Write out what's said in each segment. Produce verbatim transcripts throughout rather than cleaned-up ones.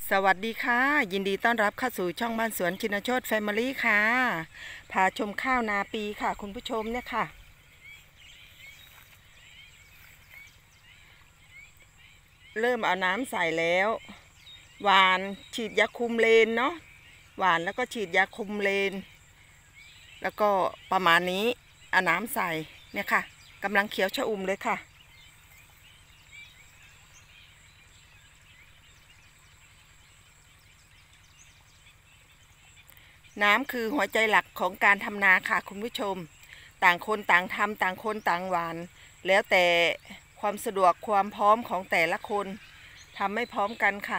สวัสดีค่ะยินดีต้อนรับเข้าสู่ช่องบ้านสวนชินโชติแฟมิลี่ค่ะพาชมข้าวนาปีค่ะคุณผู้ชมเนี่ยค่ะเริ่มเอาน้ำใส่แล้วหวานฉีดยาคุมเลนเนาะหวานแล้วก็ฉีดยาคุมเลนแล้วก็ประมาณนี้เอาน้ำใส่เนี่ยค่ะกำลังเขียวชอุ่มเลยค่ะน้ำคือหัวใจหลักของการทำนาค่ะคุณผู้ชมต่างคนต่างทำต่างคนต่างหวานแล้วแต่ความสะดวกความพร้อมของแต่ละคนทำไม่พร้อมกันค่ะ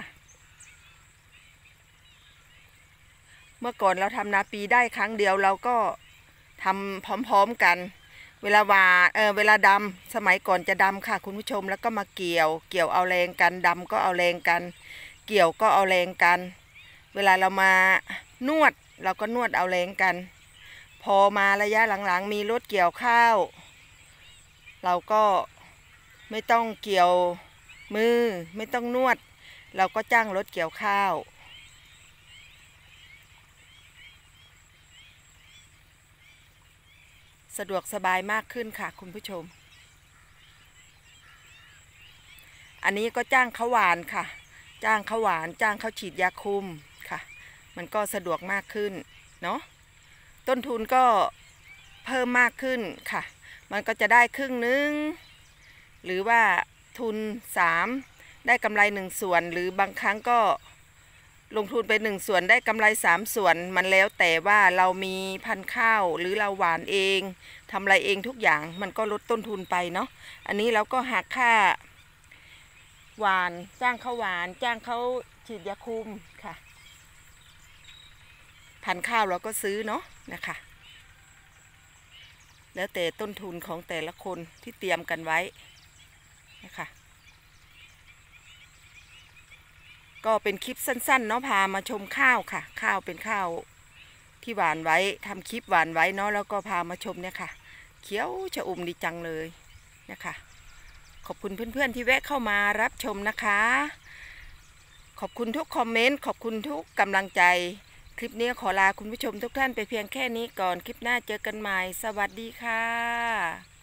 เมื่อก่อนเราทำนาปีได้ครั้งเดียวเราก็ทำพร้อมๆกันเวลาหวานเออเวลาดำสมัยก่อนจะดำค่ะคุณผู้ชมแล้วก็มาเกี่ยวเกี่ยวเอาแรงกันดำก็เอาแรงกันเกี่ยวก็เอาแรงกันเวลาเรามานวดเราก็นวดเอาแรงกันพอมาระยะหลังๆมีรถเกี่ยวข้าวเราก็ไม่ต้องเกี่ยวมือไม่ต้องนวดเราก็จ้างรถเกี่ยวข้าวสะดวกสบายมากขึ้นค่ะคุณผู้ชมอันนี้ก็จ้างเขาหวานค่ะจ้างเขาหวานจ้างเขาฉีดยาคุมค่ะมันก็สะดวกมากขึ้นเนาะต้นทุนก็เพิ่มมากขึ้นค่ะมันก็จะได้ครึ่งนึงหรือว่าทุนสามได้กำไรหนึ่งส่วนหรือบางครั้งก็ลงทุนไปหนึ่งส่วนได้กำไรสามส่วนมันแล้วแต่ว่าเรามีพันธุ์ข้าวหรือเราหวานเองทำอะไรเองทุกอย่างมันก็ลดต้นทุนไปเนาะอันนี้เราก็หักค่าหวานจ้างเขาหวานจ้างเขาฉีดยาคุมค่ะพันธุ์ข้าวเราก็ซื้อเนาะนะคะแล้วแต่ต้นทุนของแต่ละคนที่เตรียมกันไว้นะคะก็เป็นคลิปสั้นๆเนาะพามาชมข้าวค่ะข้าวเป็นข้าวที่หวานไว้ทำคลิปหวานไว้เนาะแล้วก็พามาชมเนี่ยค่ะเขียวชอุ่มดีจังเลยนะคะขอบคุณเพื่อนๆที่แวะเข้ามารับชมนะคะขอบคุณทุกคอมเมนต์ขอบคุณทุกกำลังใจคลิปนี้ขอลาคุณผู้ชมทุกท่านไปเพียงแค่นี้ก่อนคลิปหน้าเจอกันใหม่สวัสดีค่ะ